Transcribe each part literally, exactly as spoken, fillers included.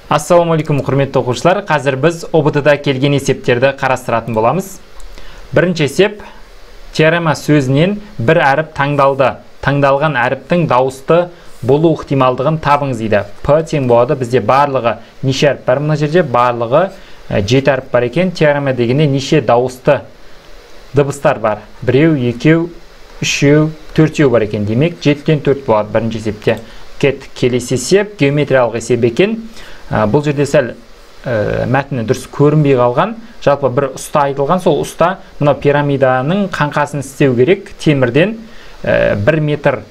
Ассалаумағалейкум құрметті оқушылар. Қазір біз о бэ тэ-да келген есептерді қарастыратын боламыз. Бірінші есеп, теорема сөзінен бір әріп таңдалды. Таңдалған әріптің дауысты болу ықтималдығын табыңыз дейді. П тең болады. Бізде барлығы неше әріп бар? Мына жерде барлығы жеті әріп бар екен. Теорема дегенде неше дауысты дыбыстар бар? Біреу, екеу, үшеу, төртеу бар екен. Демек, жеттен төрт болады бірінші есепте. Кеттік, келесі есеп геометриялық есеп екен. Бұл жерде сәл мәтіні дұрыс көрінбей қалған. Жалпы бір ұста айтылған, сол ұста мына пирамиданың қаңқасын істеу керек. Темірден бір метр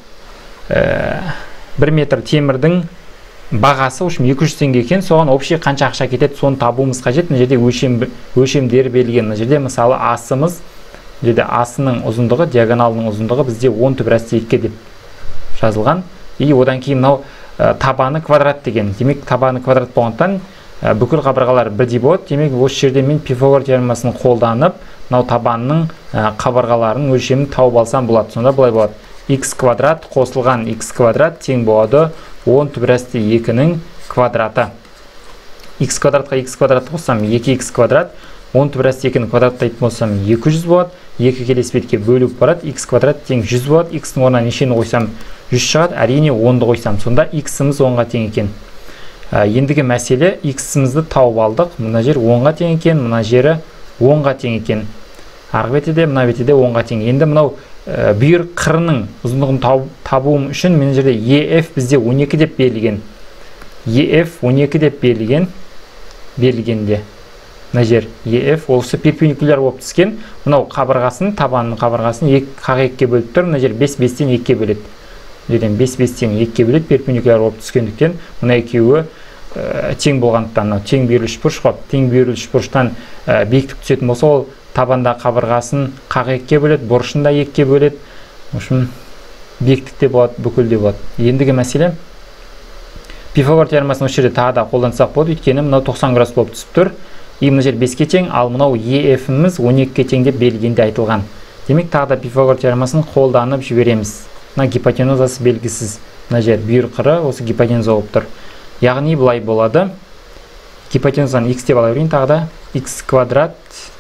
бір метр темірдің бағасы екі жүз теңге екен. Соған общий қанша ақша кетеді, соны табуымыз қажет. Мына жерде өлшем өлшемдері берілген. Мына жерде мысалы асымыз, жерде асының ұзындығы, диагоналының ұзындығы бізде он түбірасты екі деп жазылған. И одан кейін мынау табаны квадрат деген. Демек, табаны квадрат болғандықтан бүкіл қабырғалар бірдей болады. Демек, осы жерде мен Пифагор теоремасын қолданып, мынау табанның қабырғаларының өлшемін тауып алсам болады. Сонда былай болады. Х квадрат қосылған х квадрат тең болады он түбірасты екінің квадраты. Х квадратқа х квадрат қоссам екі х квадрат, он түбірасты екінің квадраттайтын болсам екі жүз болады. екі келесі бетке бөліп барады. Х квадрат тең жүз болады. Х-ның орнына нешені қойсам жүз шығады. Әрине онды қойсам. Сонда х-ымыз онға тең екен. Ендігі мәселе х-ымызды тауып алдық. Мына жер онға тең екен, мына жері онға тең екен. Арғы бетіде, мына бетіде онға тең. Енді мынау бүйір қырының ұзындығын табуым үшін мен жерде еф бізде он екі деп берілген. еф он екі деп берілген. Берілгенде. Мына жер еф осы перпендикуляр болып түскен. Мынау қабырғасын, табанның қабырғасын қақ екіге бөліп тұр. Мына жер бес бестен екіге бөледі. Жерден бес бестен екіге бөледі, перпендикуляр болып түскендіктен мына екеуі тең болғандықтан, тең беріліш бұрыш қой. Тең беріліш бұрыштан биіктік түсетін болса, ол табанда қабырғасын қақ екіге бөледі, бұрышын да екіге бөледі. Үшін биіктікте болады, бүкілде болады. Ендігі мәселе Пифагор теоремасын осы жерде тағы да қолдансақ болады, өйткені мынау тоқсан градус болып түсіп тұр. И мына жер беске тең, ал мынау еф-іміз он екіге тең деп берілгенде айтылған. Демек, тағы да Пифагор теоремасын қолданып жібереміз. Мына гипотенузасы белгісіз. Мына жер бүйір қыры осы гипотенуза болып тұр. Яғни былай болады. Гипотенузаны х деп ала берейін, тағы да х квадрат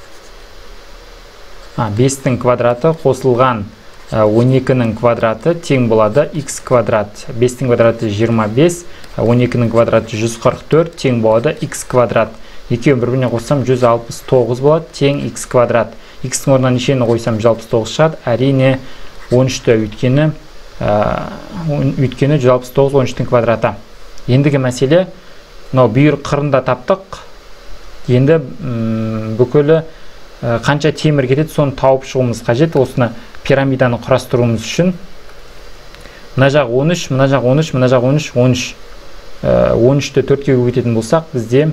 бестің квадраты қосылған он екінің квадраты тең болады х квадрат. бестің квадраты жиырма бес, он екінің квадраты жүз қырық төрт тең болады х квадрат. Екеуін бір-біріне қоссам жүз алпыс тоғыз болады тең х квадрат. Х-ның орнына нешені қойсам жүз алпыс тоғыз шығады. Әрине он үшті өйткені өйткені жүз алпыс тоғыз он үштің квадраты. Ендігі мәселе мынау бүйір қырында таптық. Енді бүкілі қанша темір кетеді, соны тауып шығуымыз қажет. Осыны пирамиданы құрастыруымыз үшін мына жақ он үш, мына жақ он үш, мына жақ он үш, он үш. он үшті төртке көбейтетін болсақ, бізде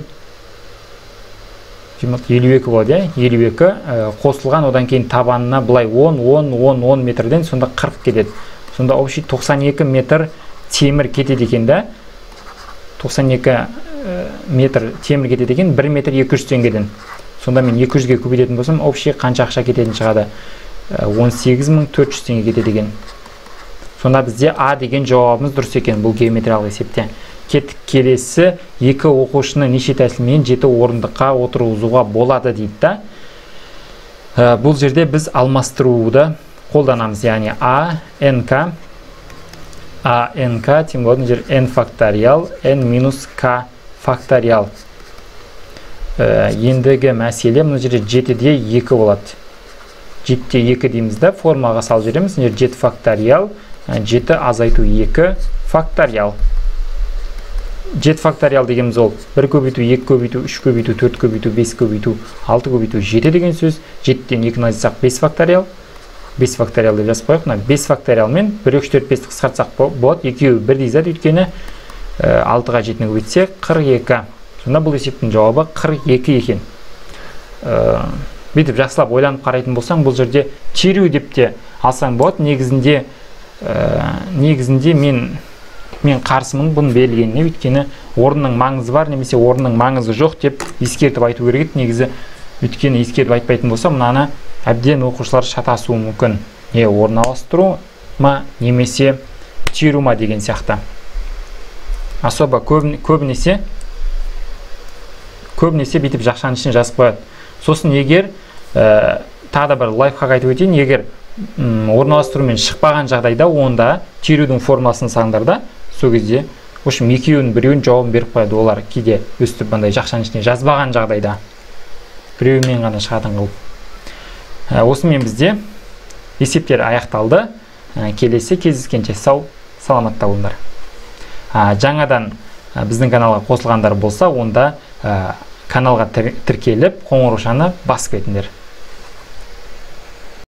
елу екі болады, елу екі қосылған, одан кейін табанына былай он, он, он, он метрден сонда қырық кетеді. Сонда общий тоқсан екі метр темір кетеді екен да. тоқсан екі метр темір кетеді екен, бір метр екі жүз теңгеден. Сонда мен екі жүзге көбейтетін болсам, общий қанша ақша кететін шығады? он сегіз мың төрт жүз теңге кетеді екен. Сонда бізде А деген жауабымыз дұрыс екен бұл геометриялық есепте. Кеттік, келесі екі оқушыны неше тәсілмен жеті орындыққа отырғызуға болады дейді да. Бұл жерде біз алмастыруды қолданамыз, яғни А, НК, А, НК тең болады, жер N факториал, N минус К факториал. Ендігі мәселе, мұны жерде жетіде екі болады. жетіде екі дейміз да, формаға сал жереміз, жер жеті факториал, жеті азайту екі факториал. жеті факториал дегеніміз ол бір көбейту, екі көбейту, үш көбейту, төрт көбейту, бес көбейту, алты көбейту, жеті деген сөз. жетіден екіні азайтсақ бес факториал. бес факториал деп жазып қойық. бес факториал мен бір, үш, төрт, бесті қысқартсақ болады. Екеуі бірдей зат, өйткені алтыға жетіні көбейтсек қырық екі. Сонда бұл есептің жауабы қырық екі екен. Бүйтіп жақсылап ойланып қарайтын болсаң, бұл жерде тереу деп те алсаң болады. Негізінде негізінде мен мен қарсымын бұны берілгеніне, өйткені орынның маңызы бар, немесе орынның маңызы жоқ деп ескертіп айту керек. Негізі өйткені ескертіп айтпайтын болса, мынаны әбден оқушылар шатасуы мүмкін. Не орналастыру ма, немесе теру ма деген сияқты. Особо көбінесе көбінесе бүйтіп жақшаның ішіне жазып қояды. Сосын егер ә, тағы да бір лайфхак айтып өтейін, егер орналастырумен шықпаған жағдайда, онда терудің формуласын салыңдар да, сол кезде в общем екеуінің біреуін жауабын беріп қояды. Олар кейде өстіп мындай жақшаның ішіне жазбаған жағдайда біреуімен ғана шығатын қылып. Ә, осымен бізде есептер аяқталды. Ә, келесі кездескенше сау, саламатта болыңдар. Ә, жаңадан ә, біздің каналға қосылғандар болса, онда ә, каналға тіркеліп қоңыраушаны басып кетіңдер.